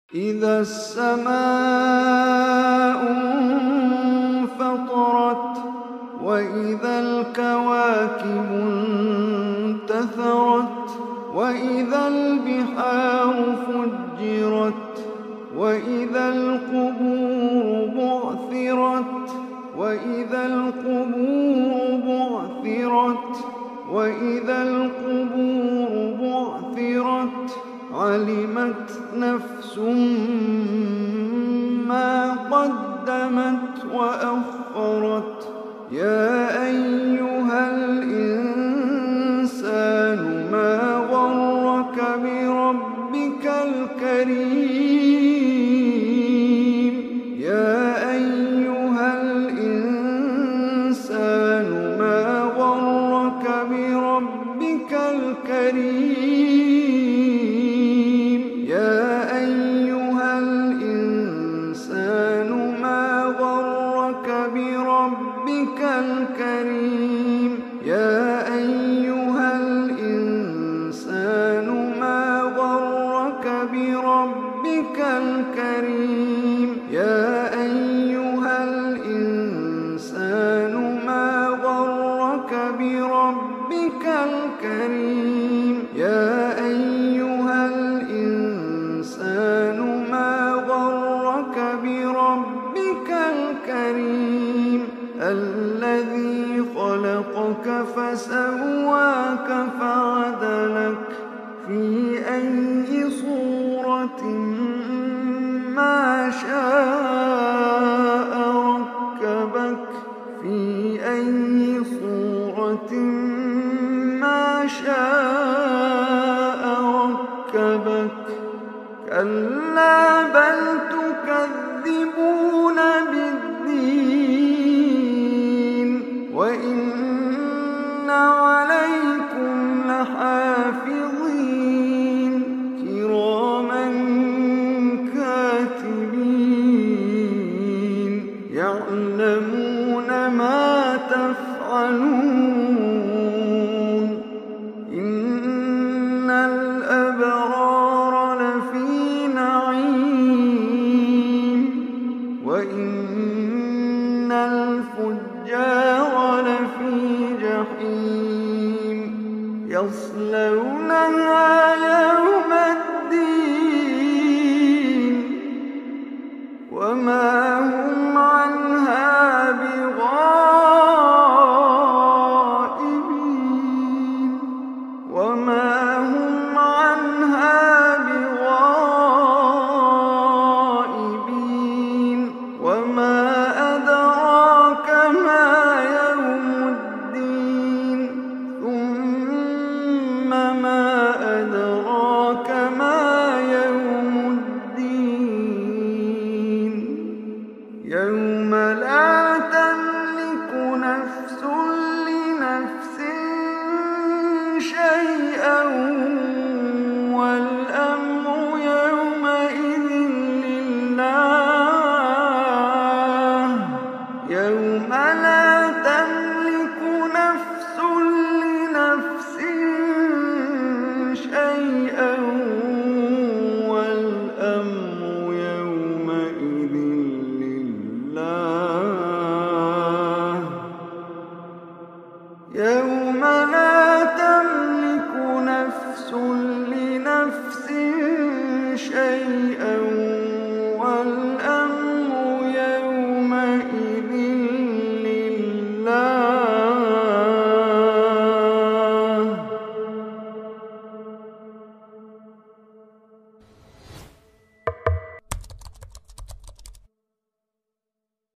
إذا السماء انفطرت وإذا الكواكب انتثرت وإذا البحار فجرت وإذا القبور بعثرت وإذا القبور بعثرت وإذا القبور بعثرت علمت نفس ما قدمت وأخرت يا أيها الإنسان ما غرك بربك الكريم يا أيها الإنسان ما غرك بربك الكريم يا أيها الإنسان ما غرك بربك الكريم يا أيها الإنسان ما غرك بربك الكريم يا أيها الإنسان ما غرك بربك الكريم يا أيها الإنسان ما غرك بربك الكريم الذي خلقك فسواك فعدلك في أي صورة ما شاء ركبك في أي صورة ما شاء ركبك كلا بل تكذبون بالدين وإن عليكم لحافظين كراما كاتبين يعلمون ما تفعلون إن الأبرار لفي نعيم وإن الفجار لفي جحيم يصلونها يوم الدين وما هم عنها بغائبين وما هم عنها بغائبين وما أدراك ما يوم الدين ثم ما أدراك ما يوم الدين يوم